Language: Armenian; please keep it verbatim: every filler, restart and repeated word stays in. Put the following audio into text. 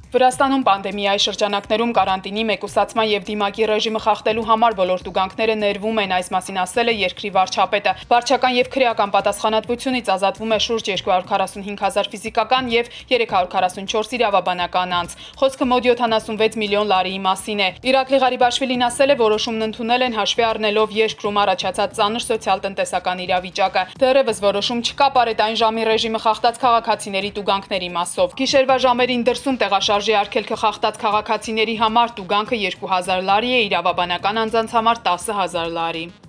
Վրաստանում պանդեմիայի շրջանակներում կարանտինի մեկուսացման և դիմակի ռեժիմը խախտելու համար բոլոր տուգանքները ներվում են, այս մասին ասել է երկրի վարչապետը։ Վարչական և քրեական պատասխանատվությունից ազատվում է շուրջ երկու հարյուր քառասունհինգ հազար ֆիզիկական և երեք հարյուր քառասունչորս իրավաբանական անձ։ Խոսքը մոտ յոթանասունվեց միլիոն լարիի մասին է։ Իրակլի Ղարիբաշվիլին ասել է, որոշումն ընդունել են հաշվի առնելով երկրում առաջացած ծանր սոցիալ-տնտեսական իրավիճակը։ Դեռևս որոշում չկա պարետային ժամի ռեժիմը խախտած քաղաքացիների տուգանքների մասով։ Գիշերվա ժամերին դրսում տեղաշարժի արգելքը խախտած քաղաքացիների համար տուգանքը երկու հազար լարի է, իրավաբանական անձանց համար տասը հազար լարի։